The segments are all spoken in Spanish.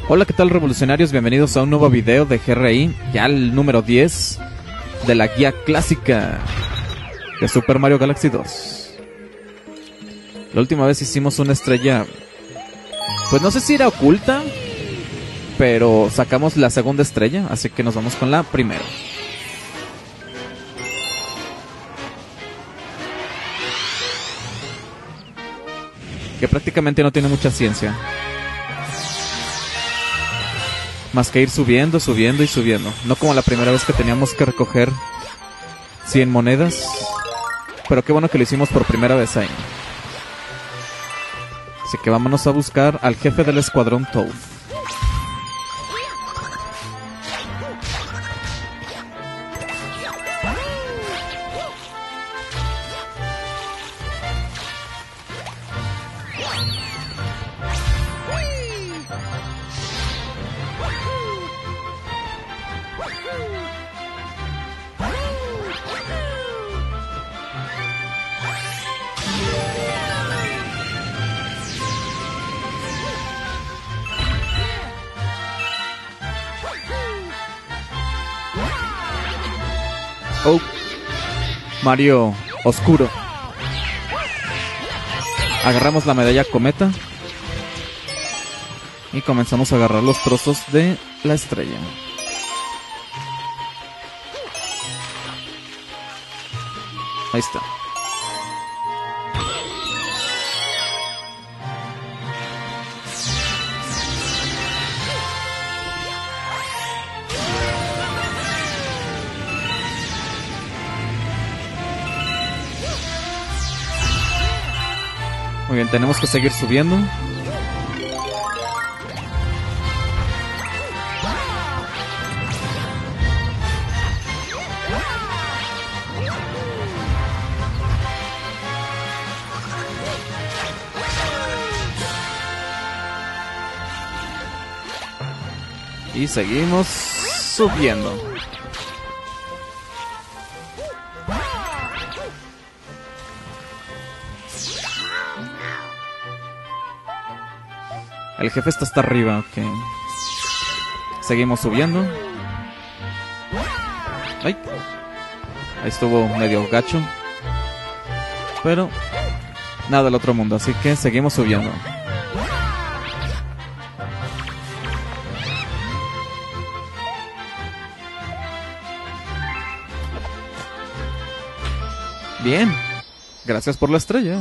Hola, ¿qué tal, revolucionarios? Bienvenidos a un nuevo video de GRI, ya el número 10 de la guía clásica de Super Mario Galaxy 2. La última vez hicimos una estrella, pues no sé si era oculta, pero sacamos la segunda estrella, así que nos vamos con la primera. Que prácticamente no tiene mucha ciencia, más que ir subiendo, subiendo y subiendo. No como la primera vez que teníamos que recoger 100 monedas. Pero qué bueno que lo hicimos por primera vez ahí. Así que vámonos a buscar al jefe del escuadrón Toad. Oh, Mario Oscuro. Agarramos la medalla cometa y comenzamos a agarrar los trozos de la estrella. Ahí está. Muy bien, tenemos que seguir subiendo. Y seguimos subiendo. El jefe está hasta arriba, ok. Seguimos subiendo. Ay. Ahí estuvo medio gacho, pero nada del otro mundo, así que seguimos subiendo. Bien. Gracias por la estrella.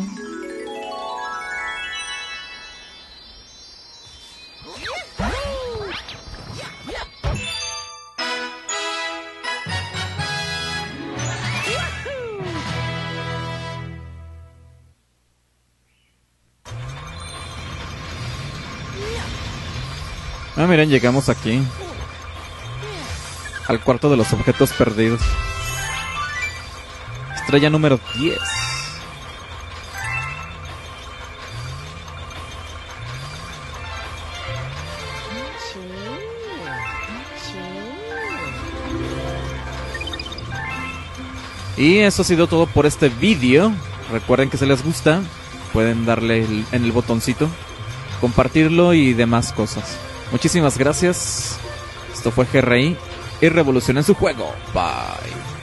Ah, miren, llegamos aquí al cuarto de los objetos perdidos. Estrella número 10. Y eso ha sido todo por este vídeo. Recuerden que si les gusta, pueden darle en el botoncito, compartirlo y demás cosas. Muchísimas gracias. Esto fue GRI y revolucionen su juego. Bye.